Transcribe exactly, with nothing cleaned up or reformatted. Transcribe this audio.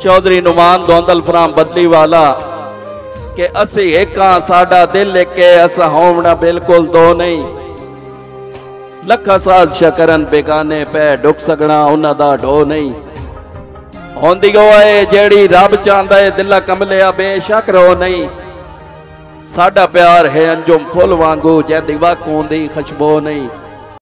चौधरी नुमान दोंदल फराम बदली वाला कि असी एक हाँ साडा दिल एक है असा होवना बिल्कुल दो नहीं। लखा साल शकरन बेगाने पै डुक सगना उन्हां दा ढो नहीं। होंदी गो है जेड़ी रब चाहता है दिला कमलिया बेशक रो नहीं। साडा प्यार है अंजुम फुल वांगू जैदी वक होंदी खुशबू नहीं।